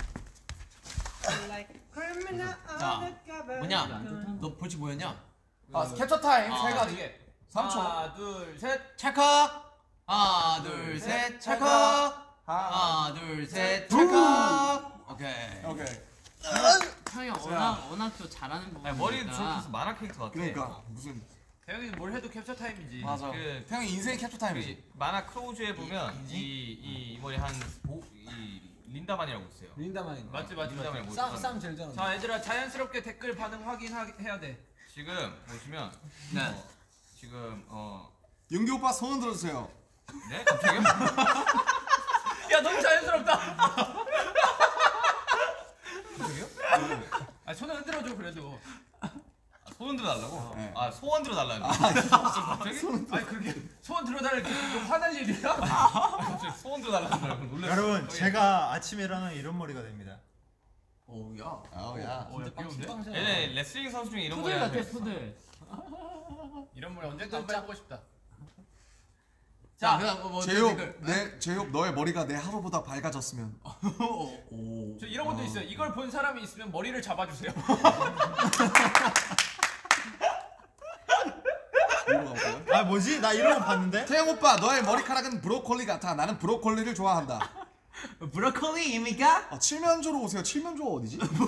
자 뭐냐? 너 벌칙 뭐였냐? 아 캡처 타임 세 아, 가지. 이게 삼 초. 하나 둘셋 찰칵. 하나 둘 셋 찰칵. 하나 둘 셋 찰칵. 오케이. 오케이. 형이 워낙 워낙 또 잘하는 부분이니까. 아니, 머리 저렇게 만화 캐릭터 같아. 그러니까 무슨 대형이는 뭘 해도 캡처 타임이지. 맞아. 그- 태영이 인생 캡처 타임이지. 그 만화 크로우즈에 보면 이, 이, 이 머리 한 보, 이 린다만이라고 있어요. 린다만이. 맞지 맞지 린다만이 맞지. 뭐 쌍 있어? 쌍 제일 잘한다. 자 얘들아 자연스럽게 댓글 반응 확인해야 돼. 지금 보시면 네. 어, 지금 어 윤기 오빠 손 들어주세요. 네? 갑자기요? 야 너무 자연스럽다. 아 손을 흔들어줘 그래도. 아, 소원 들어달라고? 네. 아 소원 들어달라는 갑자기? 아니 그렇게 소원 들어달라는 게 좀 화날 일이야? 아, 갑자기 소원 들어달라는 줄 알고 놀랐어. 여러분 제가 아침에 일어나면 이런 머리가 됩니다. 오야. 아우 야. 어, 야, 귀여운데? 예전에 레슬링 선수 중에 이런 머리 푸들 하는 같아 애 있어. 푸들. 이런 머리 언제 또 해보고 싶다. 자 그다음 뭐, 뭐 제욕 댓글. 내 제욕 너의 머리가 내 하루보다 밝아졌으면. 오. 저 이런 것도 있어요. 이걸 본 사람이 있으면 머리를 잡아주세요. 이거 가볼까요? 아 뭐지? 나 이런 거 봤는데? 태영 오빠 너의 머리카락은 브로콜리 같아. 나는 브로콜리를 좋아한다. 브로콜리입니까? 아, 칠면조로 오세요. 칠면조가 어디지? 터키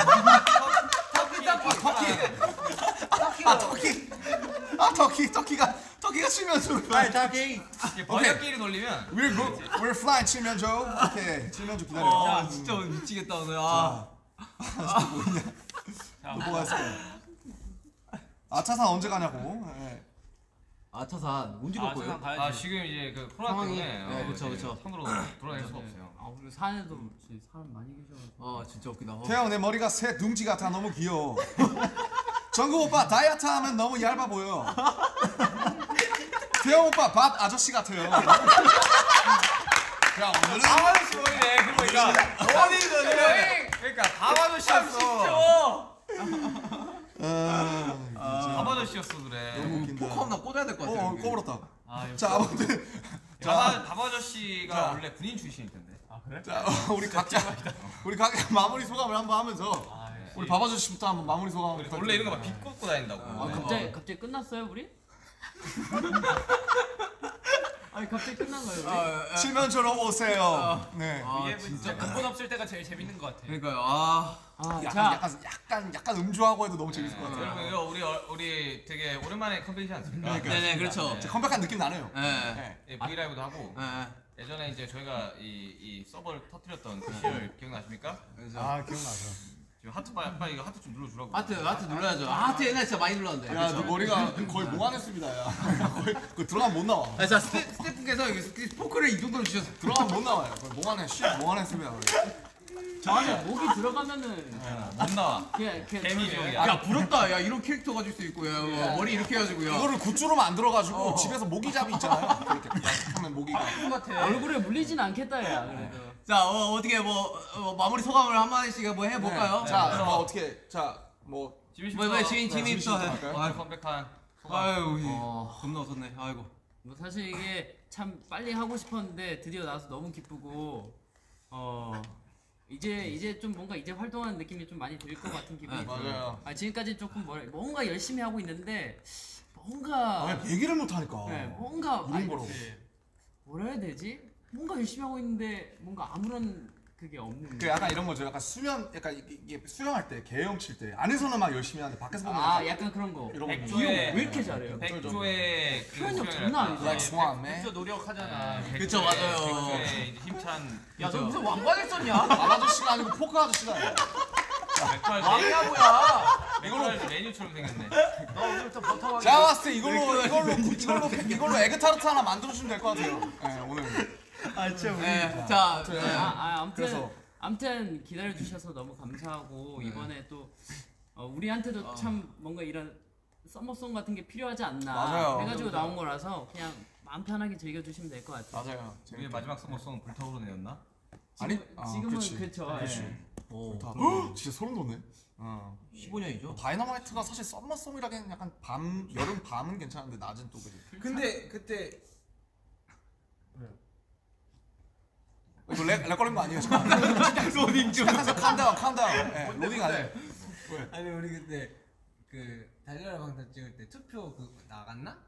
터키 아 터키. 아 터키. 터키가 터키가 칠면조로. 아이 타기. 번역기를 돌리면 We're go, we're flying 칠면조. 오케이. 칠면조 기다려. 아 진짜 미치겠다 오늘. 아. 또 뭐가 있어요? 아차산 언제 가냐고. 네. 아차산 언제 아, 갈 거예요? 세상 가야지. 아 지금 이제 그 코로나 상황이- 때문에 네, 어, 그쵸, 이제 그쵸. 손으로 돌아다닐 수가 없어요. 아 그리고 산에도 진짜 사람 많이 계셔가지고. 아 진짜 웃기다. 어. 태영 내 머리가 새 둥지 같아. 너무 귀여워. 정국 오빠 다이어트 하면 너무 얇아 보여. 태영 오빠 밥 아저씨 같아요. 야 오늘은 아저씨 머리네. 그러니까 어디는 그러니까 밥아저씨였어. 아, 밥아저씨였어 그래. 너무 웃긴다. 포크 하나 꽂아야 될 것 같아. 어, 여기. 꺼버렸다. 아, 역시. 자, 아무튼 밥 밥아저씨가 자. 원래 군인 출신일 텐데. 아 그래? 자, 우리 각자 우리 각자 마무리 소감을 한번 하면서 아, 예. 우리 바바저씨부터 한번 마무리 소감. 원래 이런 거 막 비꼬고 다닌다고. 아 갑자기 갑자기 끝났어요 우리? 아니 갑자기 끝난 거예요 우리? 아, 아, 칠면조로 오세요. 네. 아, 이게 진짜 근본 없을 때가 제일 재밌는 것 같아. 그러니까요. 아. 아, 약간, 자 약간 약간 약간 음주하고 해도 너무 재밌을 것 같아요. 여러분 이거 우리 어- 우리 되게 오랜만에 컴백이지 않습니까? 네네 그렇죠. 네. 컴백한 느낌 나네요. 예. 네. 예, 브이라이브도 하고 예. 예전에 이제 저희가 이, 이 서버를 터뜨렸던 그 시절 기억나십니까? 그래서 아 기억나죠. 지금 하트 빨리, 빨리 이거 하트 좀 눌러주라고. 하트 하트 눌러야죠. 아, 하트 옛날에 진짜 많이 눌렀는데. 야, 너 머리가 거의 몽환했습니다. 야, 거의 그 들어가면 못 나와. 아, 자 스태, 스태프께서 여기 스- 포크를 이 정도로 주셔서 들어가면 못 나와요. 거의 몽환해. 씨, 몽환했습니다. 저 안에 목이 들어가면은 못 나와. 그냥 그냥 개미 들어줘요. 명이야. 야 부럽다. 야 이런 캐릭터 가질 수 있고 야 어, 머리 이렇게 해가지고요. 이거를 굿즈로 만들어가지고 집에서 모기잡이 있잖아요. 이렇게 딱 하면 모기가. 얼굴에 물리진 않겠다 야 그래도. 자 어, 어떻게 뭐 어, 마무리 소감을 한 마디씩 뭐 해볼까요? 네. 자, 뭐 어떻게 자 뭐. 지민 뭐, 뭐 지민 네, 지민부터 지민 해. 씨부터 할까요? 오늘 컴백한 소감. 아유 어. 겁나 웃었네. 아이고. 뭐 사실 이게 참 빨리 하고 싶었는데 드디어 나와서 너무 기쁘고 어 이제 이제 좀 뭔가 이제 활동하는 느낌이 좀 많이 들 것 같은 기분이 네, 들어요. 맞아요. 아 지금까지 조금 뭐, 뭔가 열심히 하고 있는데 뭔가 아, 얘기를 못 하니까. 네, 뭔가 이런 아니, 거라고. 뭐라 해야 되지? 뭔가 열심히 하고 있는데 뭔가 아무런 그게 없는. 그 약간 이런 거죠. 약간 수면, 약간 이게, 이게 수영할 때, 개영 칠 때 안에서는 막 열심히 하는데 밖에서 보면 아 약간 약간 그런 거. 이런 거. 이 형 왜 이렇게 잘해요? 백조의 그 표현력 수영이랄까. 장난 아니죠? Like Swan, man. 진짜 노력하잖아. 그쵸, 맞아요. 백조의 이제 힘찬 야, 너 무슨 왕관을 썼냐? 아, 아저씨가 아니고 포크 아저씨다. 맥주할 왕이야 뭐야? 맥주할 메뉴처럼 생겼네. 너 오늘부터 버터왕. 제가 봤을 때 이걸로 이걸로 이걸로 이걸로 에그타르트 하나 만들어주면 될 것 같아요. 네, 오늘. 아 진짜 우리 네, 자 네. 아, 아 아무튼 그래서. 아무튼 기다려 주셔서 너무 감사하고 이번에 또 어, 우리한테도 참 뭔가 이런 서머송 같은 게 필요하지 않나 맞아요. 해가지고 나온 거라서 그냥 마음 편하게 즐겨주시면 될 것 같아요. 맞아요. 우리의 마지막 서머송 불타오르네였나? 아니, 지금, 아, 지금은 그치. 그쵸. 그치. 예. 오, 다- 헉, 진짜 소름 돋네. 어. 십오 년이죠. 다이너마이트가 사실 썸머송이라기엔 약간 밤 여름 밤은 괜찮은데 낮은 또 그지. 근데 그때 이거 렉, 렉 걸린 거 아니에요? 지금? 로딩 중. 칸다운 칸다운. 네, 로딩 안 해. 아니 우리 그때 그 달려라 방탄 찍을 때 투표 그 나갔나?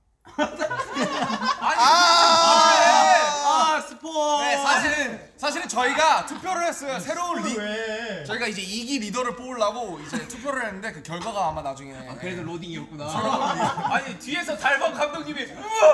아 스포. 네, 사실은 사실은 저희가 투표를 했어요. 새로운 리 왜? 저희가 이제 이 기 리더를 뽑으려고 이제 투표를 했는데 그 결과가 아마 나중에 아, 그래도 로딩이었구나. 아니 뒤에서 달방 감독님이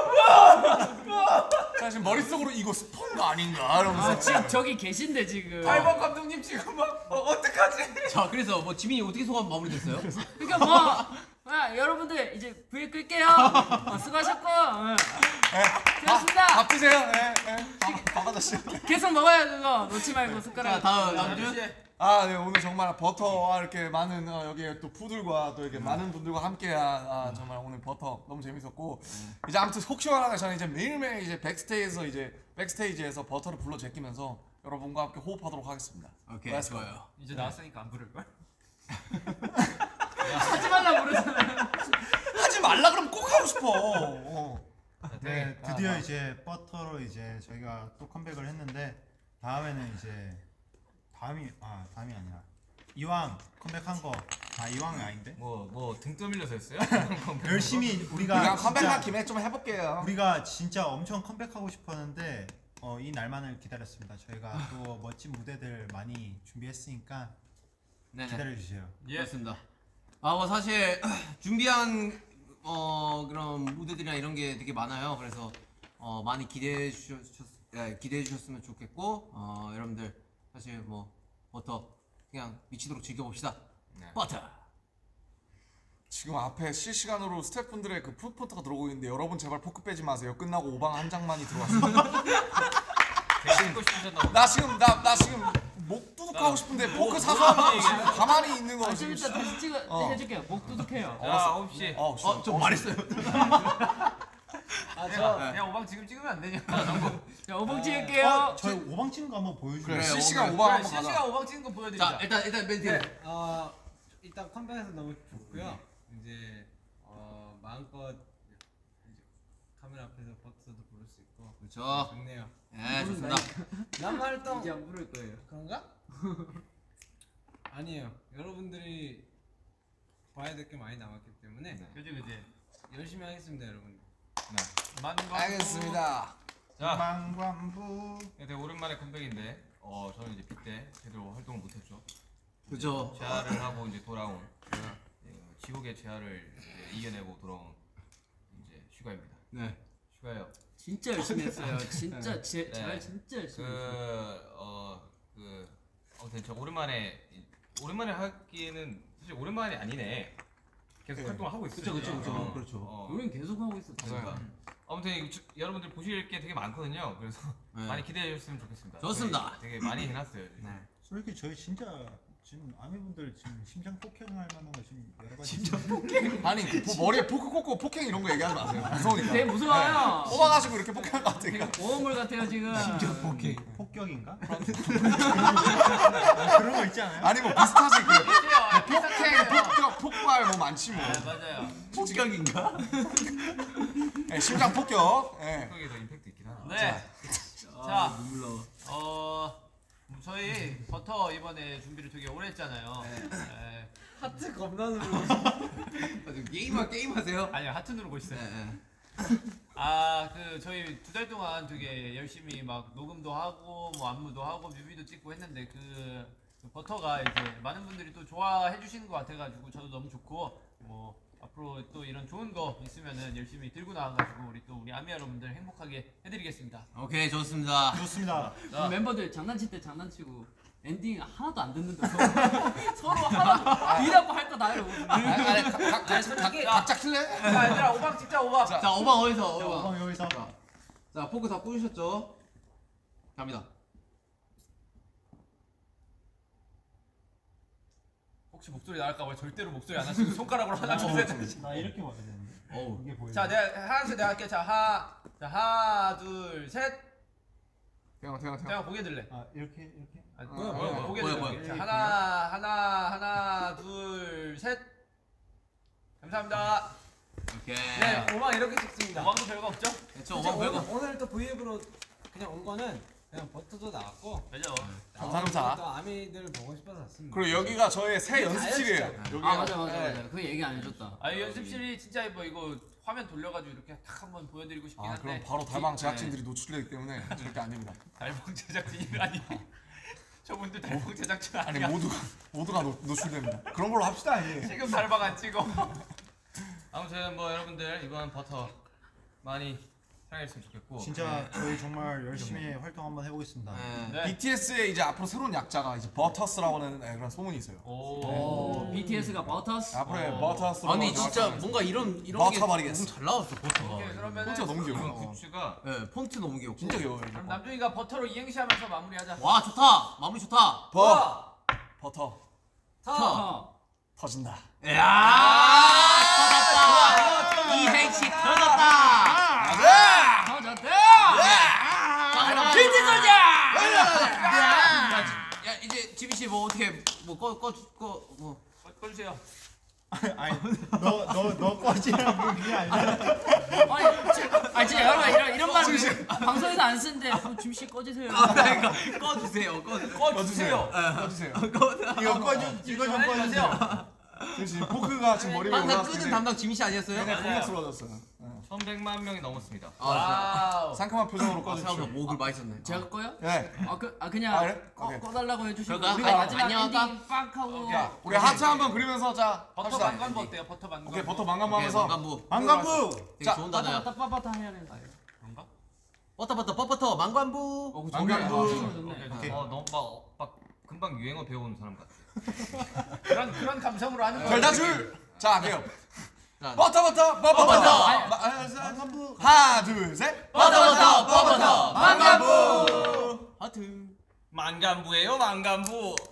사실 머릿속으로 이거 스폰가 아닌가 이러면서 아 지금 저기 계신데 지금. 달방 감독님 지금 막 어, 어떡하지? 자 그래서 뭐 지민이 어떻게 소감 마무리됐어요? 그러니까 뭐 아, 여러분들 이제 브이 끌게요. 어, 수고하셨고 어. 고맙습니다. 밥 드세요. 네, 네. 밥, 밥 아저씨. 계속 먹어야 그거 놓지 말고 자 숟가락. 다음 남준. 아, 네, 오늘 정말 버터와 이렇게 많은 어, 여기에 또 푸들과 또 이렇게 많은 분들과 함께한 아, 정말 오늘 버터 너무 재밌었고 이제 아무튼 속 시원하게 저는 이제 매일매일 이제 백스테이지에서 이제 백스테이지에서 버터를 불러 제끼면서 여러분과 함께 호흡하도록 하겠습니다. 오케이 Let's go. 좋아요. 이제 나왔으니까 안 부를 걸? 하지 말라 그러잖아요. 하지 말라 그러면 꼭 하고 싶어. 어. 네, 드디어 이제 버터로 이제 저희가 또 컴백을 했는데 다음에는 이제 다음이 아 다음이 아니라 이왕 컴백한 거 아 이왕이 아닌데 뭐뭐 등 떠밀려서 했어요? 열심히 우리가 그냥 컴백한 진짜 김에 좀 해볼게요. 우리가 진짜 엄청 컴백하고 싶었는데 어, 이 날만을 기다렸습니다. 저희가 또 멋진 무대들 많이 준비했으니까 네네. 기다려 주세요. 예. 그렇습니다. 아, 뭐 사실 준비한 어 그런 무대들이나 이런 게 되게 많아요. 그래서 어 많이 기대해 주셨 예, 기대해 주셨으면 좋겠고 어 여러분들 사실 뭐 버터 그냥 미치도록 즐겨봅시다. 네. 버터. 지금 앞에 실시간으로 스태프분들의 그 푸드포트가 들어오고 있는데 여러분 제발 포크 빼지 마세요. 끝나고 오방 한 장만이 들어왔습니다. 되게 찍고 싶으셨나 보다. 나 지금 나 나 지금 목 두둑하고 싶은데 포크 사서 하는 거 지금 가만히 있는 거 아, 좀 지금. 이따 다시 찍어 어. 해줄게요. 목 두둑해요. 자, 아홉 시. 어, 씨. 어, 좀 말했어요. 아, 저 그냥 오방 지금 찍으면 안 되냐? 자, 오봉 찍을게요. 어, 저희 오방 찍은 거 한번 보여주세요. 그래 그래, 실시간 오방. 오방 그래, 한번 가자. 실시간 오방 찍는 거 보여드리자. 자, 일단 일단 멘트. 네, 어, 일단 컴백해서 너무 좋고요. 이제 어, 마음껏 이제 카메라 앞에서 버터도 부를 수 있고 그렇죠. 좋네요. 예, 좋습니다. 남 활동 이제 안 부를 거예요. 그런가? 아니에요. 여러분들이 봐야 될 게 많이 남았기 때문에 그지 그지. 열심히 하겠습니다, 여러분. 만광부. 알겠습니다. 자, 망관부. 되게 오랜만에 컴백인데 어 저는 이제 빗대 제대로 활동을 못했죠. 그죠. 재활을 하고 이제 돌아온 예, 지옥의 재활을 이제 이겨내고 돌아온 이제 슈가입니다. 네. 슈가요. 진짜 열심히 했어요. 진짜 제, 네. 잘 진짜 열심히 했어요. 그어그 아무튼 저 오랜만에 오랜만에 하기에는 사실 오랜만이 아니네. 계속 활동을 하고 있어요. 그쵸, 그쵸, 그쵸. 어, 그렇죠. 어, 우린 계속 하고 있었죠. 그러니까. 아무튼 이거 주- 여러분들 보실 게 되게 많거든요. 그래서 네. 많이 기대해 주셨으면 좋겠습니다. 좋습니다. 저희 되게 많이 해놨어요. 네. 솔직히 저희 진짜 지금 아미분들 지금 심장 폭행할 만한 거 지금 여러 가지. 아니 그 보- 머리에 포크 꽂고 폭행 이런 거 얘기하지 마세요. 무서우니까. 되게 무서워요. 뽑아가지고 이렇게 폭행할 것 같으니까. 모험물 같아요 지금. 폭행. 폭격인가? 아, 그런 거 있지 않아요? 아니 뭐 비슷하지 그 그래요. 폭행, 폭격, 폭발 뭐 많지 뭐. 네, 맞아요. 폭격인가? 예, 심장 폭격. 예. 그게 더 임팩트 있긴 하다. 네. 아, 자, 눈물 나와. 어 저희 버터 이번에 준비를 되게 오래 했잖아요. 네. 하트 겁나 누르고 게임하 게임 하세요? 아니요 하트 누르고 있어요. 네, 네. 아 그 저희 두 달 동안 되게 열심히 막 녹음도 하고 뭐 안무도 하고 뮤비도 찍고 했는데 그, 그 버터가 이제 많은 분들이 또 좋아해 주시는 것 같아가지고 저도 너무 좋고 뭐 앞으로 또 이런 좋은 거 있으면은 열심히 들고 나와가지고 우리 또 우리 아미 여러분들 행복하게 해드리겠습니다. 오케이, 좋습니다. 좋습니다. 자. 멤버들 장난칠 때 장난치고 엔딩 하나도 안 듣는데 서로, 서로 하나도 뒤라고 할 거 다 이러고. 아니, 아니 각, 각, 각, 각, 각자 킬래? 자 얘들아 오방 찍자 오방. 자. 자, 오방 어디서? 자, 오방. 오방 여기서. 자, 자, 포크 다 꽂으셨죠? 갑니다. 혹시 목소리 나갈까봐 절대로 목소리 안 하시고 손가락으로 하나 둘셋. 나 이렇게 봐야 되는데. 어우. 이게 보여. 자 내가 하나씩 내가 할게. 자 하, 자 하나 둘 셋. 태양 태양 태양. 태양 고개 들래. 아 이렇게 이렇게. 아, 뭐야, 뭐야, 뭐야, 고개 뭐야, 들래. 뭐야. 자, 하나 하나 하나 둘 셋. 감사합니다. 오케이. 네, 오방 이렇게 찍습니다. 오방도 별거 없죠? 저 오방 오늘, 별거. 오늘 또 브이앱으로 그냥 온 거는 그냥 버터도 나왔고 그죠? 감사합니다. 또 아미들 보고 싶어서 왔습니다. 그리고 여기가 저의 새 연습실이에요. 다였죠. 여기 아 맞아 맞아 네. 맞아. 그 얘기 안 해줬다. 아 이 연습실이 진짜 뭐 이거 화면 돌려가지고 이렇게 탁 한번 보여드리고 싶긴 아 한데. 그럼 바로 달방 제작진들이 노출되기 때문에 절대 안 됩니다. 달방 제작진이라니. 저분들 달방 제작진 아니 아니야. 모두가 모두가 노, 노출됩니다. 그런 걸로 합시다. 아니. 지금 달방 안 찍어. 아무튼 뭐 여러분들 이번 버터 많이 사랑했으면 좋겠고. 진짜 저희 정말 열심히 활동 한번 해보겠습니다. 네. 네. 비티에스의 이제 앞으로 새로운 약자가 이제 버터스라고는 네, 그런 소문이 있어요. 오. 오 비티에스가 버터스. 앞으로 어. 버터스. 아니 진짜 뭔가 이런 이런 게 버터버리겠어. 너무 잘 나왔어 버터가. 오케이 그러면은 진짜 너무 이번 귀여워. 굿즈가 네, 폰트 너무 귀엽고. 진짜 귀여워요. 그럼 남준이가 버터로 이행시하면서 마무리하자. 와 좋다. 마무리 좋다. 버 버터 터. 터진다. 야 터졌다. 이행시 터졌다. 터졌다. 자 그럼 비트 소자. 야 이제 지민 씨 뭐 어떻게 뭐꺼꺼꺼뭐 꺼- 꺼주세요. 아니 너너너 꺼지라고 그게 아니라. 아니 진짜, 아니 진짜 여러분 이런 이런 말 방송에서 안 쓰는데 어, 짐씨 꺼지세요. 그러니까 꺼주세요. 꺼 꺼주세요. 꺼주세요. 꺼. 이거 꺼줘 이거 좀 꺼주세요. 지금 포크가 지금 머리 위에 항상 올라왔을 끄는 때 담당 지민 씨 아니었어요? 굉장히 공격스러워졌어요. 네. 천백만 명이 넘었습니다. 아, 와우. 상큼한 표정으로 아, 꺼주십시오. 생각보다 목을 많이 썼네. 제가 꺼요? 네. 아, 그, 아 그냥 아, 그래? 꺼, 오케이. 꺼달라고 해주시고 그럴까? 우리가 아니, 마지막 안녕, 엔딩 빡 하고 자, 우리 하트 한번 그리면서 자 버터 합시다. 만관부 어때요? 버터 만관부. 오케이 버터 망간부 오케이, 하면서 망간부. 망간부. 되게 자, 좋은 빠따 단어야. 빠따 빠빠따 해야 되는 그런가? 버터버터 뻣버터 망간부. 어, 망간부. 좋네. 오케이. 어 너무 막, 막 금방 유행어 배워온 사람 같아. 그런 그런 감성으로 하는 거야. 별다줄. 자 갈게요. 자, 버터 버터 버터 버터. 망간부. 하나 둘 셋. 버터버터 뻣버터 망간부. 하트. 만간부예요 만간부.